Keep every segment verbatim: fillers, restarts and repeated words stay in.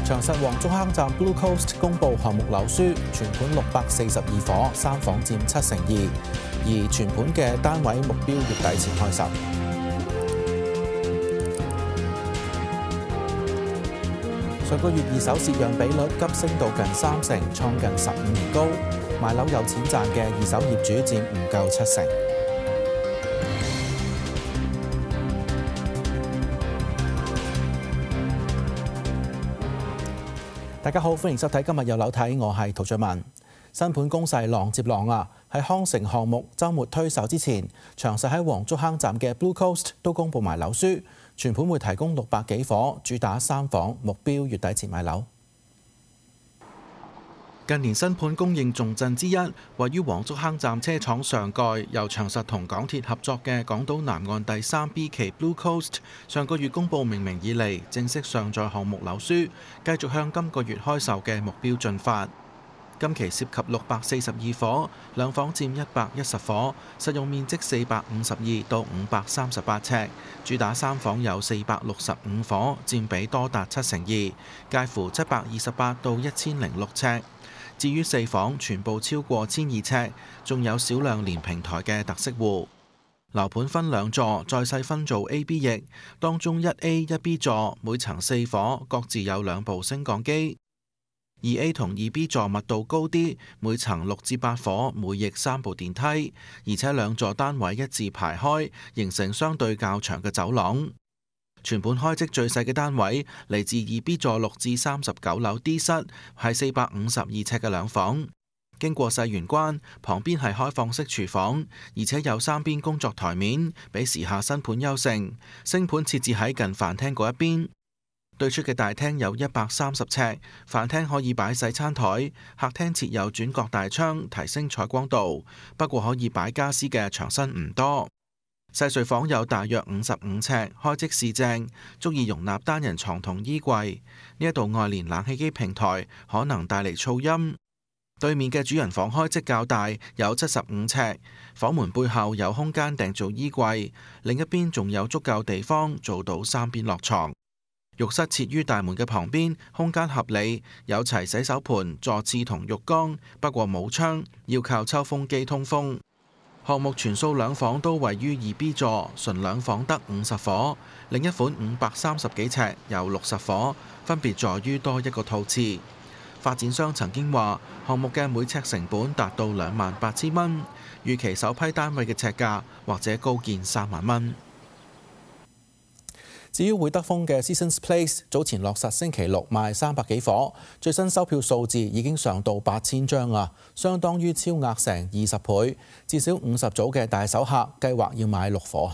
長實黃竹坑站 Blue Coast 公佈項目樓書，全盤六百四十二伙，三房佔七成二，而全盤嘅單位目標月底前開售。上個月二手蝕讓比率急升到近三成，創近十五年高。買樓有錢賺嘅二手業主佔唔夠七成。大家好，歡迎收睇今日有樓睇，我係陶俊文。新盤攻勢浪接浪啊！喺康城項目週末推售之前，長實喺黃竹坑站嘅 Blue Coast 都公佈埋樓書，全盤會提供六百幾伙，主打三房，目標月底前買樓。近年新盤供應重鎮之一，位於黃竹坑站車廠上蓋，由長實同港鐵合作嘅港島南岸第三 B 期 Blue Coast， 上個月公佈命名以嚟，正式上載項目樓書，繼續向今個月開售嘅目標進發。今期涉及六百四十二伙，兩房佔一百一十伙，實用面積四百五十二到五百三十八尺，主打三房有四百六十五伙，佔比多達七成二，介乎七百二十八到一千零六尺。至於四房，全部超過千二尺，仲有少量連平台嘅特色戶。樓盤分兩座，再細分做 A、B 翼，當中一 A 一 B 座每層四伙，各自有兩部升降機。二 A 同二 B 座密度高啲，每層六至八伙，每翼三部電梯，而且兩座單位一字排開，形成相對較長嘅走廊。全盤開積最細嘅單位嚟自二 B 座六至三十九樓 D 室，係四百五十二尺嘅兩房。經過細玄關，旁邊係開放式廚房，而且有三邊工作台面，比時下新盤優勝。升盤設置喺近飯廳嗰一邊。對出嘅大廳有一百三十尺，飯廳可以擺洗餐台，客廳設有轉角大窗，提升採光度。不過可以擺家私嘅牆身唔多。細睡房有大約五十五尺，開即市正，足以容納單人床同衣櫃。呢一度外連冷氣機平台，可能帶嚟噪音。對面嘅主人房開即較大，有七十五尺，房門背後有空間訂做衣櫃，另一邊仲有足夠地方做到三邊落床。浴室設於大門嘅旁邊，空間合理，有齊洗手盆、坐廁同浴缸，不過冇窗，要靠抽風機通風。項目全數兩房都位於二 B 座，純兩房得五十伙，另一款五百三十幾尺有六十伙，分別在於多一個套廁。發展商曾經話，項目嘅每尺成本達到兩萬八千蚊，預期首批單位嘅尺價或者高見三萬蚊。至於會德豐嘅 Seasons Place， 早前落實星期六賣三百幾伙，最新收票數字已經上到八千張啊，相當於超額成二十倍，至少五十組嘅大手客計劃要買六伙。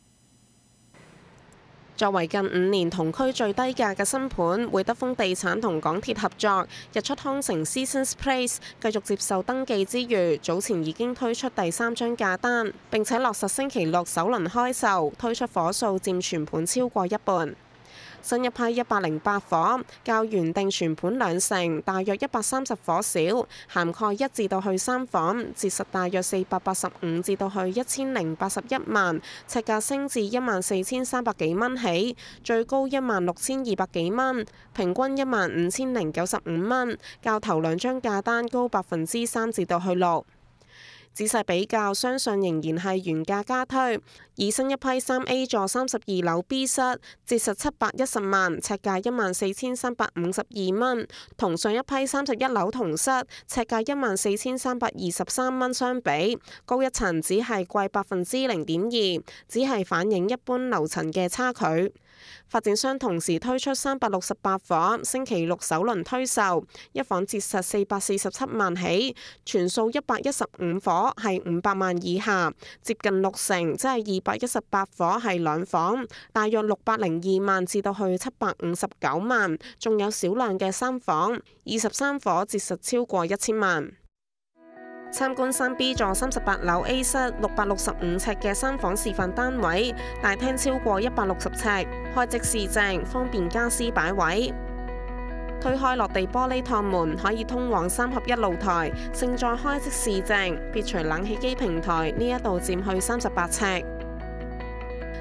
作為近五年同區最低價嘅新盤，會德豐地產同港鐵合作，日出康城 Seasons Place 繼續接受登記之餘，早前已經推出第三張價單，並且落實星期六首輪開售，推出伙數佔全盤超過一半。新一批一百零八伙，較原定全盤兩成，大約一百三十伙少，涵蓋一至到去三房，折實大約四百八十五至到去一千零八十一萬，尺價升至一萬四千三百幾蚊起，最高一萬六千二百幾蚊，平均一萬五千零九十五蚊，較頭兩張價單高百分之三至到去六。仔細比較，相信仍然係原價加推。以新一批三 A 座三十二樓 B 室，折實七百一十萬，尺價一萬四千三百五十二蚊，同上一批三十一樓同室，尺價一萬四千三百二十三蚊相比，高一層只係貴百分之零點二，只係反映一般樓層嘅差距。發展商同時推出三百六十八伙，星期六首輪推售，一房折實四百四十七萬起，全數一百一十五伙係五百萬以下，接近六成，即係二百一十八伙係兩房，大約六百零二萬至到去七百五十九萬，仲有少量嘅三房，二十三伙折實超過一千萬。參觀三 B 座三十八樓 A 室六百六十五尺嘅三房示範單位，大廳超過一百六十尺，開即市正，方便家私擺位。推開落地玻璃趟門，可以通往三合一露台，勝在開即市正，撇除冷氣機平台，呢一度佔去三十八尺。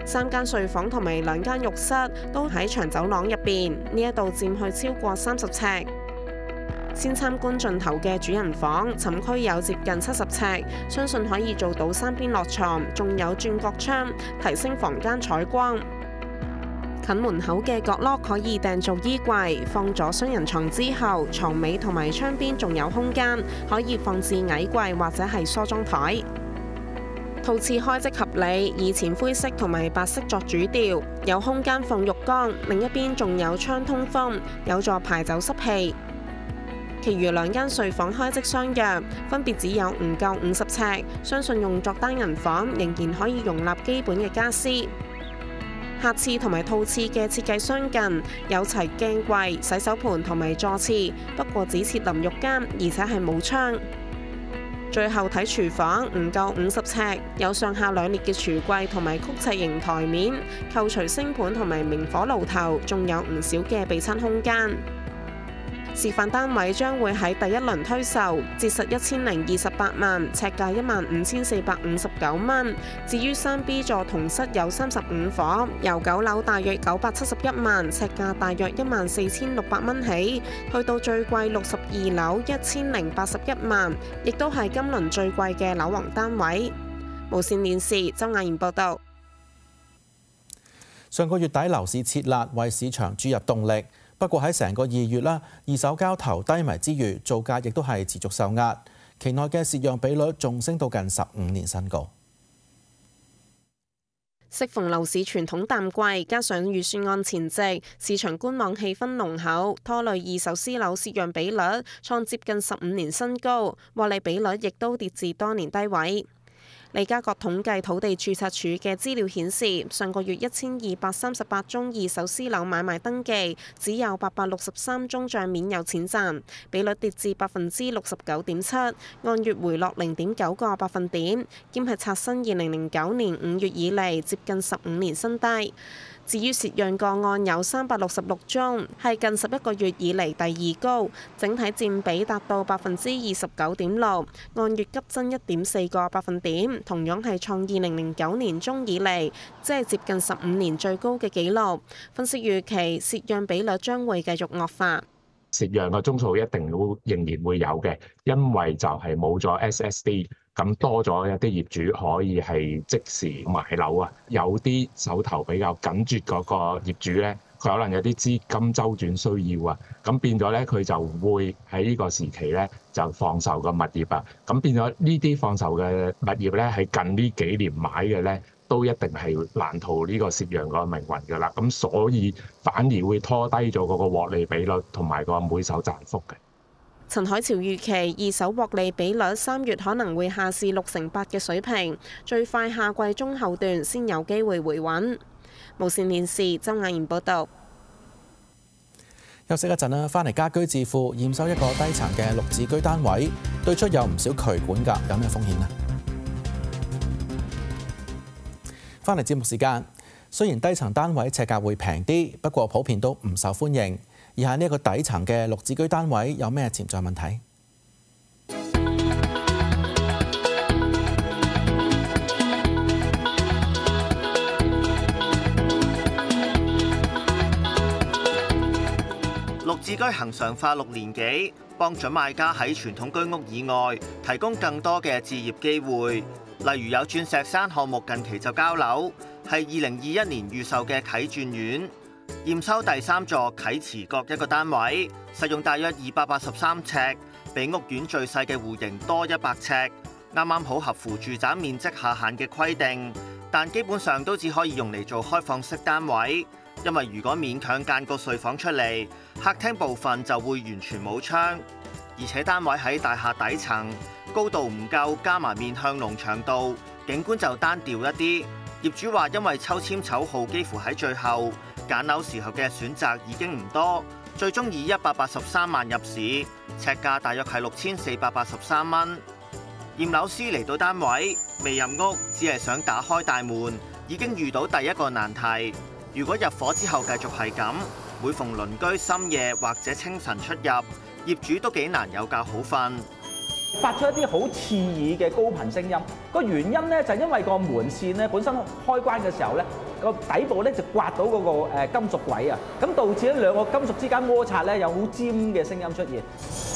三間睡房同埋兩間浴室都喺長走廊入邊，呢一度佔去超過三十尺。先參觀盡頭嘅主人房，寢區有接近七十尺，相信可以做到三邊落床，仲有轉角窗，提升房間採光。近門口嘅角落可以訂做衣櫃，放咗雙人床之後，床尾同埋窗邊仲有空間，可以放置矮櫃或者係梳妝台。套廁開則合理，以淺灰色同埋白色作主調，有空間放浴缸，另一邊仲有窗通風，有助排走濕氣。其餘兩間睡房開則相若，分別只有唔夠五十尺，相信用作單人房仍然可以容納基本嘅家私。客廁同埋套廁嘅設計相近，有齊鏡櫃、洗手盆同埋座廁，不過只設淋浴間，而且係冇窗。最後睇廚房，唔夠五十尺，有上下兩列嘅櫥櫃同埋曲尺型台面，扣除星盤同埋明火爐頭，仲有唔少嘅備餐空間。示範單位將會喺第一輪推售，折實一千零二十八萬，尺價一萬五千四百五十九蚊。至於三 B 座同室有三十五伙，由九樓大約九百七十一萬，尺價大約一萬四千六百蚊起，去到最貴六十二樓一千零八十一萬，亦都係今輪最貴嘅樓王單位。無線電視周雅賢報道。 上個月底樓市撤辣，為市場注入動力。不過喺成個二月啦，二手交投低迷之餘，造價亦都係持續受壓。期內嘅蝕讓比率仲升到近十五年新高。 適逢樓市傳統淡季，加上預算案前夕，市場觀望氣氛濃厚，拖累二手私樓蝕讓比率創接近十五年新高，獲利比率亦都跌至多年低位。利嘉閣統計土地註冊處嘅資料顯示，上個月一千二百三十八宗二手私樓買賣登記，只有八百六十三宗帳面有錢賺，比率跌至百分之六十九點七，按月回落零點九個百分點，兼係刷新二零零九年五月以嚟接近十五年新低。至於蝕讓個案有三百六十六宗，係近十一個月以嚟第二高，整體佔比達到百分之二十九點六，按月急增一點四個百分點，同樣係創二零零九年中以嚟，即係接近十五年最高嘅紀錄。分析預期蝕讓比率將會繼續惡化。 蝕讓嘅宗數一定會仍然會有嘅，因為就係冇咗 S S D。咁多咗一啲業主可以係即時買樓啊，有啲手頭比較緊絀嗰個業主咧，佢可能有啲資金周轉需要啊，咁變咗咧佢就會喺呢個時期咧就放售個物業啊，咁變咗呢啲放售嘅物業咧喺近呢幾年買嘅咧，都一定係難逃呢個蝕讓個命運㗎啦，咁所以反而會拖低咗嗰個獲利比率同埋個每手賺幅嘅。 陳海潮預期二手獲利比率三月可能會下試六成八嘅水平，最快下季中後段先有機會回穩。無線電視周雅賢報導。 休息一陣啦，翻嚟家居置富驗收一個低層嘅綠置居單位，對出有唔少渠管㗎，有咩風險呢？翻嚟節目時間，雖然低層單位尺價會平啲，不過普遍都唔受歡迎。而喺呢一個底層嘅綠置居單位有咩潛在問題？ 綠置居恆常化六年幾，幫準買家喺傳統居屋以外提供更多嘅置業機會。例如有鑽石山項目近期就交樓，係二零二一年預售嘅啟鑽苑。驗收第三座啟慈閣一個單位，實用大約二百八十三尺，比屋苑最細嘅戶型多一百尺，啱啱好合乎住宅面積下限嘅規定，但基本上都只可以用嚟做開放式單位，因為如果勉強間個睡房出嚟，客廳部分就會完全冇窗，而且單位喺大廈底層，高度唔夠，加埋面向農場道，景觀就單調一啲。業主話因為抽籤籌號幾乎喺最後，揀樓時候嘅選擇已經唔多，最終以一百八十三萬入市，尺價大約係六千四百八十三蚊。驗樓師嚟到單位，未入屋，只係想打開大門，已經遇到第一個難題。如果入伙之後繼續係咁，每逢鄰居深夜或者清晨出入，業主都幾難有覺好瞓。 發出一啲好刺耳嘅高頻聲音。個原因咧就係因為個門線咧本身開關嘅時候咧，個底部咧就刮到嗰個誒金屬軌啊，咁導致咧兩個金屬之間摩擦咧有好尖嘅聲音出現。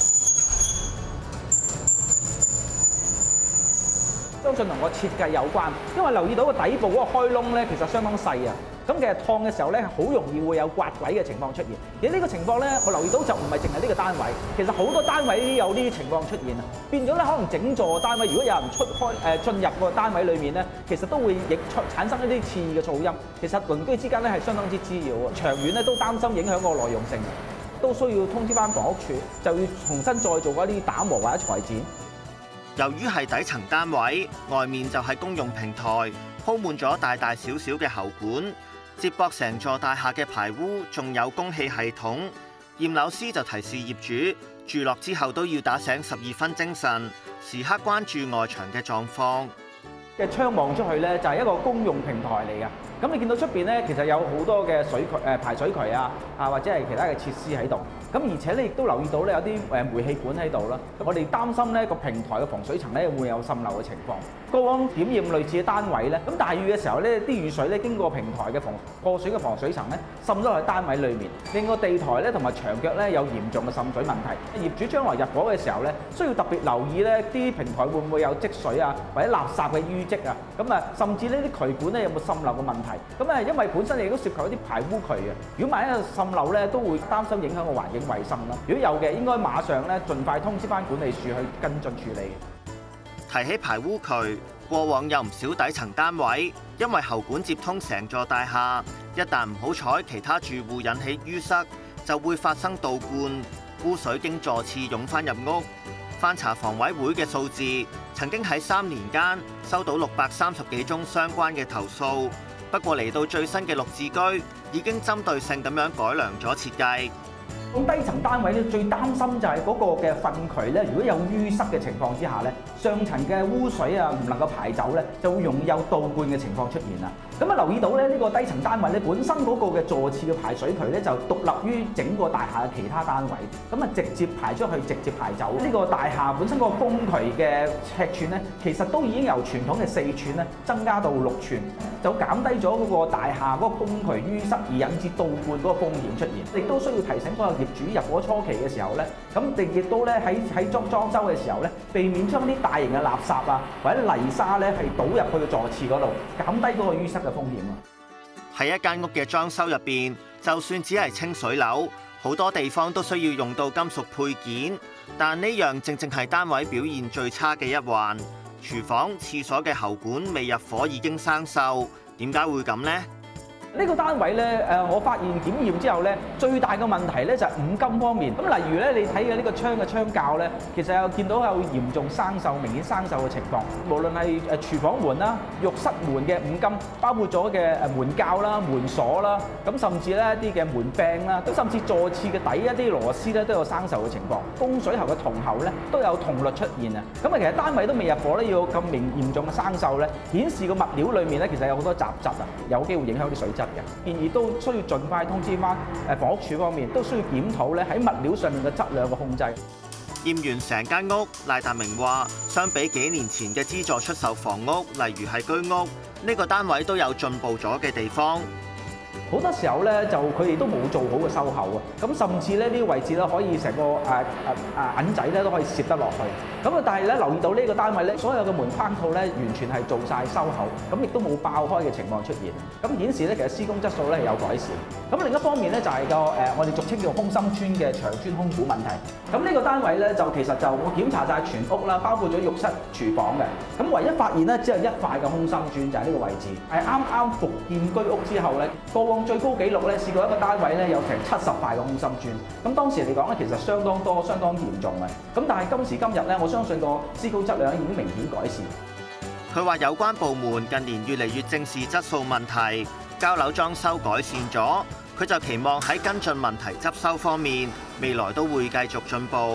相信同個設計有關，因為留意到個底部嗰個開窿咧其實相當細啊。咁其實燙嘅時候咧，好容易會有刮軌嘅情況出現。而呢個情況咧，我留意到就唔係淨係呢個單位，其實好多單位都有呢啲情況出現啊。變咗咧，可能整座單位如果有人出開誒進入個單位裡面咧，其實都會亦出產生一啲刺耳嘅噪音。其實鄰居之間咧係相當之滋擾啊，長遠咧都擔心影響個耐用性，都需要通知翻房屋署，就要重新再做嗰啲打磨或者裁剪。 由於係底層單位，外面就係公用平台，鋪滿咗大大小小嘅喉管，接駁成座大廈嘅排污，仲有供氣系統。驗樓師就提示業主，住落之後都要打醒十二分精神，時刻關注外牆嘅狀況。 嘅窗望出去咧，就係一個公用平台嚟㗎。咁你見到出邊咧，其實有好多嘅水渠誒排水渠啊，啊或者係其他嘅設施喺度。咁而且咧，亦都留意到咧有啲誒煤氣管喺度啦。我哋擔心咧個平台嘅防水層咧會有滲漏嘅情況。過往檢驗類似嘅單位咧，咁大雨嘅時候咧，啲雨水咧經過平台嘅防破水嘅防水層咧滲咗落去單位裡面，令個地台咧同埋牆腳咧有嚴重嘅滲水問題。業主將來入伙嘅時候咧，需要特別留意咧啲平台會唔會有積水啊，或者垃圾嘅淤積啊，咁啊甚至呢啲渠管咧有冇滲漏嘅問題。咁啊，因為本身亦都涉及一啲排污渠嘅，如果萬一有滲漏咧，都會擔心影響個環境衛生啦。如果有嘅，應該馬上咧盡快通知翻管理處去跟進處理。 提起排污渠，過往有唔少底層單位，因為喉管接通成座大廈，一旦唔好彩其他住戶引起淤塞，就會發生倒灌，污水經座廁湧翻入屋。翻查房委會嘅數字，曾經喺三年間收到六百三十幾宗相關嘅投訴。不過嚟到最新嘅綠置居，已經針對性咁樣改良咗設計。 咁低層單位咧，最擔心就係嗰個嘅糞渠咧，如果有淤塞嘅情況之下咧，上層嘅污水啊唔能夠排走咧，就會容易有倒灌嘅情況出現啦。咁啊留意到咧，呢個低層單位咧本身嗰個嘅座廁嘅排水渠咧就獨立於整個大廈嘅其他單位，咁啊直接排出去，直接排走。呢個大廈本身個供渠嘅尺寸咧，其實都已經由傳統嘅四寸咧增加到六寸，就減低咗嗰個大廈嗰個供渠淤塞而引致倒灌嗰個風險出現。亦都需要提醒嗰個業主入伙初期嘅時候咧，咁亦亦都咧喺喺裝裝修嘅時候咧，避免將啲大型嘅垃圾啊或者泥沙咧係倒入去個座廁嗰度，減低嗰個淤塞嘅風險啊！ 喺一間屋嘅裝修入邊，就算只係清水樓，好多地方都需要用到金屬配件，但呢樣正正係單位表現最差嘅一環。廚房、廁所嘅喉管未入伙已經生鏽，點解會咁呢？ 呢個單位咧，誒，我發現檢驗之後咧，最大嘅問題咧就係五金方面。咁例如咧，你睇嘅呢個窗嘅窗鉸咧，其實有見到有嚴重生鏽、明顯生鏽嘅情況。無論係誒廚房門啦、浴室門嘅五金，包括咗嘅誒門鉸啦、門鎖啦，咁甚至咧一啲嘅門柄啦，咁甚至座廁嘅底一啲螺絲咧都有生鏽嘅情況。供水喉嘅銅喉咧都有銅率出現啊！咁啊，其實單位都未入伙咧，要咁明嚴重嘅生鏽咧，顯示個物料裡面咧其實有好多雜質啊，有機會影響啲水質。建議都需要盡快通知翻誒房屋署方面，都需要檢討咧喺物料上面嘅質量嘅控制。 驗完成間屋，賴達明話：相比幾年前嘅資助出售房屋，例如係居屋，呢個單位都有進步咗嘅地方。 好多時候咧，就佢哋都冇做好個收口啊！咁甚至咧呢啲位置咧，可以成個誒誒誒銀仔咧都可以攝得落去。咁啊，但係咧留意到呢個單位咧，所有嘅門框套咧完全係做晒收口，咁亦都冇爆開嘅情況出現。咁顯示咧其實施工質素咧係有改善。咁另一方面咧就係個誒我哋俗稱叫空心磚嘅長磚空鼓問題。咁呢個單位咧就其實就我檢查晒全屋啦，包括咗浴室、廚房嘅。咁唯一發現咧只有一塊嘅空心磚，就係呢個位置。係啱啱復建居屋之後咧，過往最高紀錄咧試過一個單位咧有成七十塊嘅空心磚。咁當時嚟講咧其實相當多、相當嚴重嘅。咁但係今時今日咧，我相信個施工質量已經明顯改善。 佢話有關部門近年越嚟越正視質素問題，交樓裝修改善咗。佢就期望喺跟進問題執修方面，未來都會繼續進步。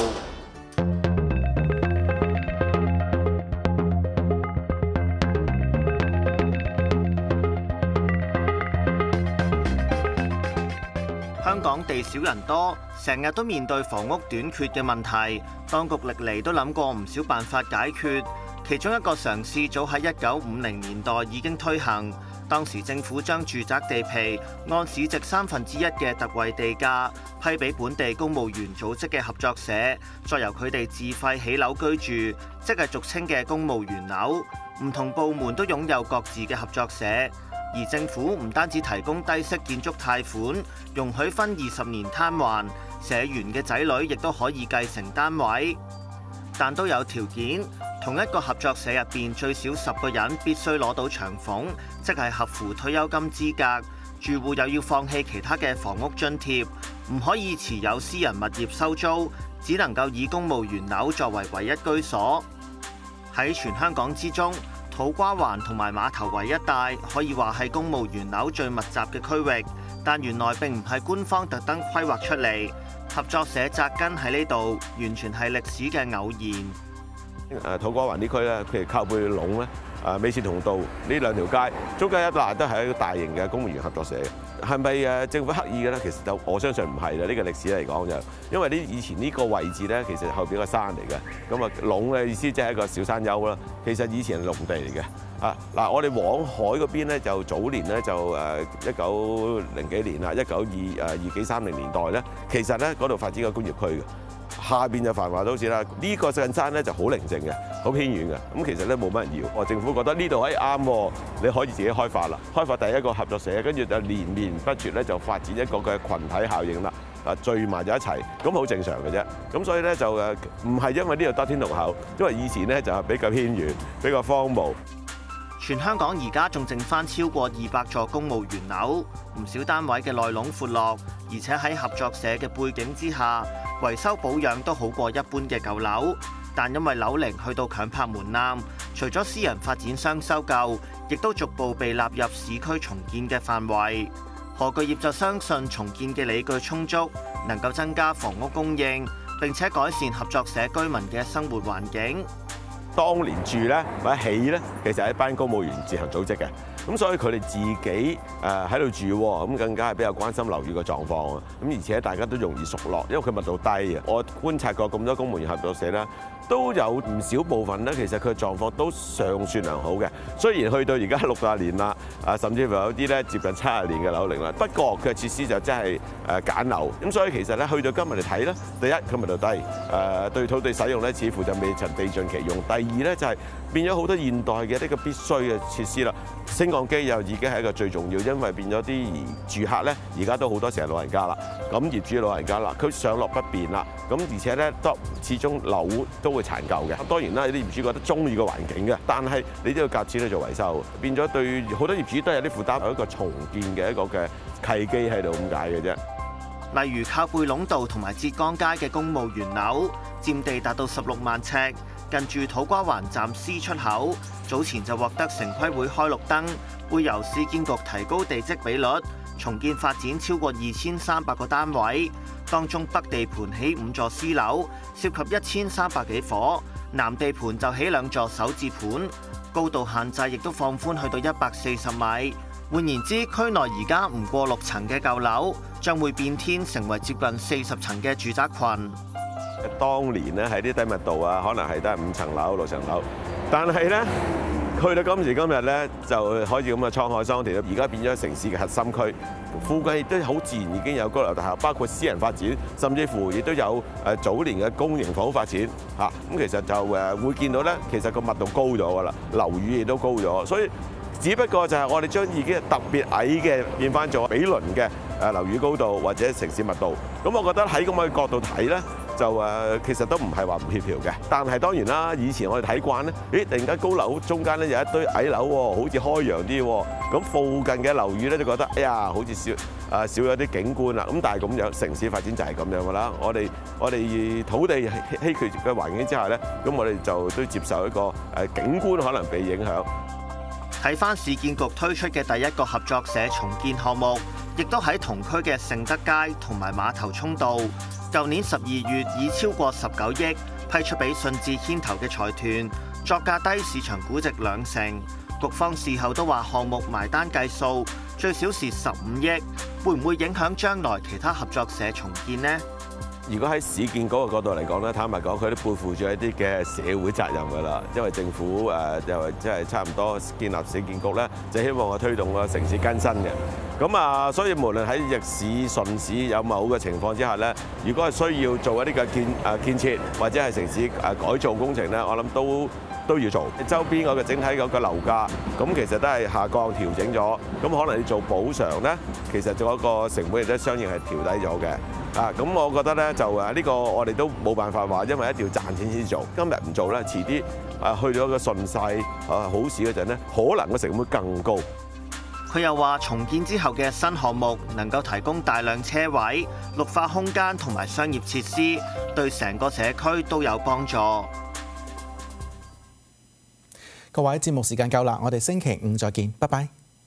香港地地少人多，成日都面對房屋短缺嘅問題。當局歷嚟都諗過唔少辦法解決，其中一個嘗試早喺一九五零年代已經推行。當時政府將住宅地皮按市值三分之一嘅特惠地價批俾本地公務員組織嘅合作社，再由佢哋自費起樓居住，即係俗稱嘅公務員樓。唔同部門都擁有各自嘅合作社，而政府唔單止提供低息建築貸款，容許分二十年攤還，社員嘅仔女亦都可以繼承單位，但都有條件。同一個合作社入邊最少十個人必須攞到長俸，即係合乎退休金資格。住戶又要放棄其他嘅房屋津貼，唔可以持有私人物業收租，只能夠以公務員樓作為唯一居所。喺全香港之中，土瓜灣同埋馬頭圍一帶可以話係公務員樓最密集嘅區域，但原來並唔係官方特登規劃出嚟，合作社紮根喺呢度，完全係歷史嘅偶然。 誒土瓜灣呢區咧，譬如靠背壟咧、誒美善同道呢兩條街，中間一帶都係一個大型嘅公務員合作社。係咪誒政府刻意嘅咧？其實就我相信唔係啦。呢個歷史嚟講就，因為呢以前呢個位置咧，其實後邊個山嚟嘅。咁啊，壟嘅意思即係一個小山丘啦。其實以前係農地嚟嘅。啊嗱，我哋往海嗰邊咧，就早年咧就誒一九零幾年啦，一九二誒二幾三零年代咧，其實咧嗰度發展個工業區嘅。下邊就繁華都市啦，呢個近山咧就好寧靜嘅，好偏遠嘅。咁其實咧冇乜人要，我政府覺得呢度誒啱，你可以自己開發啦。開發第一個合作社，跟住就連綿不絕咧就發展一個嘅群體效應啦。啊聚埋咗一齊，咁好正常嘅啫。咁所以咧就誒唔係因為呢度得天獨厚，因為以前咧就係比較偏遠，比較荒蕪。 全香港而家仲剩翻超過二百座公務員樓，唔少單位嘅內籠闊落，而且喺合作社嘅背景之下，維修保養都好過一般嘅舊樓。但因為樓齡去到強拍門檻，除咗私人發展商收購，亦都逐步被納入市區重建嘅範圍。何巨業就相信重建嘅理據充足，能夠增加房屋供應，並且改善合作社居民嘅生活環境。 當年住咧或者起咧，其實係一班公務員自行組織嘅，咁所以佢哋自己誒喺度住，咁更加係比較關心樓宇嘅狀況啊。咁而且大家都容易熟絡，因為佢密度低啊。我觀察過咁多公務員合作社咧，都有唔少部分咧，其實佢嘅狀況都尚算良好嘅。雖然去到而家六十年啦，啊甚至乎有啲咧接近七十年嘅樓齡啦，不過佢嘅設施就真係誒簡陋。咁所以其實咧去到今日嚟睇咧，第一佢密度低，誒對土地使用咧似乎就未曾地盡其用。第二咧就係變咗好多現代嘅呢個必須嘅設施啦，升降機又已經係一個最重要，因為變咗啲住客咧，而家都好多時係老人家啦，咁業主老人家啦，佢上落不便啦，咁而且咧都始終樓都會殘舊嘅。當然啦，有啲業主覺得中意個環境嘅，但係你都要夾錢去做維修，變咗對好多業主都有啲負擔，有一個重建嘅一個嘅契機喺度咁解嘅啫。 例如靠背壟道同埋浙江街嘅公務員樓，佔地達到十六萬尺。近住土瓜灣站 C 出口，早前就獲得城規會開綠燈，會由市建局提高地積比率，重建發展超過二千三百個單位。當中北地盤起五座私樓，涉及一千三百幾伙；南地盤就起兩座首置盤，高度限制亦都放寬去到一百四十米。換言之，區內而家唔過六層嘅舊樓，將會變天成為接近四十層嘅住宅群。 當年咧喺啲低密度啊，可能係得五層樓、六層樓，但係咧去到今時今日咧，就可以咁嘅滄海桑田。而家變咗城市嘅核心區，附近亦都好自然已經有高樓大廈，包括私人發展，甚至乎亦都有誒早年嘅公營房屋發展嚇。咁其實就誒會見到咧，其實個密度高咗㗎啦，樓宇亦都高咗，所以只不過就係我哋將已經特別矮嘅變翻做比鄰嘅誒樓宇高度或者城市密度。咁我覺得喺咁嘅角度睇咧，就誒其實都唔係話唔協調嘅，但係當然啦，以前我哋睇慣咧，咦突然間高樓中間咧有一堆矮樓喎，好似開揚啲喎，咁附近嘅樓宇咧就覺得哎呀好似少啊少咗啲景觀啦，咁但係咁樣城市發展就係咁樣㗎啦，我哋我哋土地稀缺嘅環境之下咧，咁我哋就都接受一個誒景觀可能被影響。 睇返市建局推出嘅第一個合作社重建項目，亦都喺同區嘅盛德街同埋馬頭涌道。舊年十二月以超過十九億批出俾信置牽頭嘅財團，作價低市場估值兩成。局方事後都話項目埋單計數最少蝕十五億， 會唔會影響將來其他合作社重建呢？ 如果喺市建局嘅角度嚟講咧，坦白講，佢都背負住一啲嘅社會責任㗎啦。因為政府誒又即係差唔多建立市建局咧，就希望我推動個城市更新嘅。咁啊，所以無論喺逆市順市有某嘅情況之下咧，如果係需要做一啲嘅建誒建設或者係城市誒改造工程咧，我諗都都要做。周邊嗰個整體嗰個樓價，咁其實都係下降調整咗。咁可能你做補償咧，其實做一個成本亦都相應係調低咗嘅。啊，咁我覺得咧就誒呢個我哋都冇辦法話，因為一定要賺錢先做。今日唔做咧，遲啲誒去到一個順勢啊好市嗰陣咧，可能個成本更高。 佢又話重建之後嘅新項目能夠提供大量車位、綠化空間同埋商業設施，對成個社區都有幫助。 各位，節目時間夠啦，我哋星期五再見，拜拜。